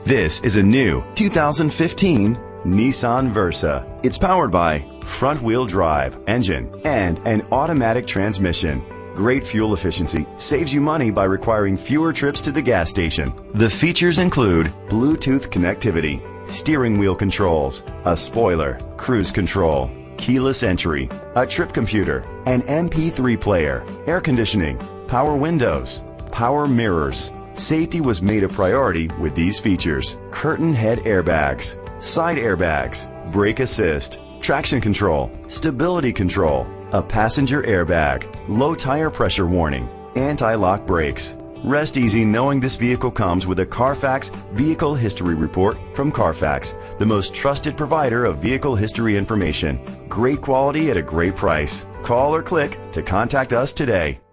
This is a new 2015 Nissan Versa. It's powered by front-wheel drive engine and an automatic transmission. Great fuel efficiency saves you money by requiring fewer trips to the gas station. The features include Bluetooth connectivity, steering wheel controls, a spoiler, cruise control, keyless entry, a trip computer, an MP3 player, air conditioning, power windows, power mirrors. Safety was made a priority with these features: curtain head airbags, side airbags, brake assist, traction control, stability control, a passenger airbag, low tire pressure warning, anti-lock brakes. Rest easy knowing this vehicle comes with a Carfax Vehicle History Report from Carfax, the most trusted provider of vehicle history information. Great quality at a great price. Call or click to contact us today.